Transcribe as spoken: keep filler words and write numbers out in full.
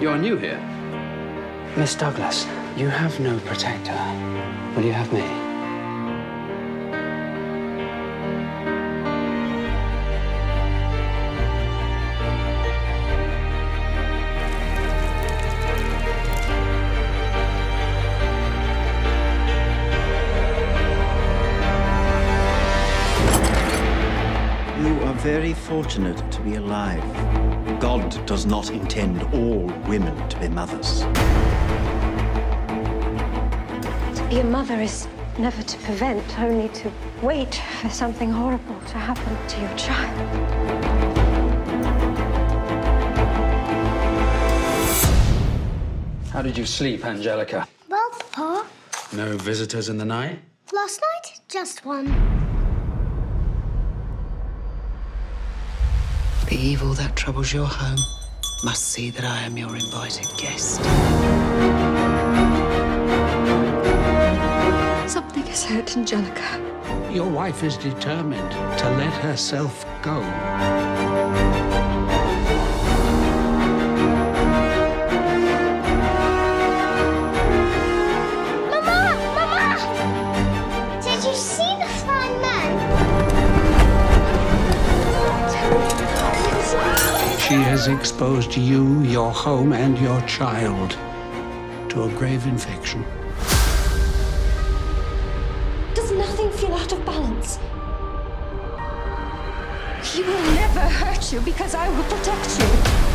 You're new here. Miss Douglas, you have no protector. Will you have me? You are very fortunate to be alive. God does not intend all women to be mothers. To be a mother is never to prevent, only to wait for something horrible to happen to your child. How did you sleep, Angelica? Well, Papa. No visitors in the night? Last night, just one. The evil that troubles your home must see that I am your invited guest. Something has hurt Angelica. Your wife is determined to let herself go. Mama! Mama! Did you see the flying man? She has exposed you, your home, and your child to a grave infection. Does nothing feel out of balance? He will never hurt you because I will protect you.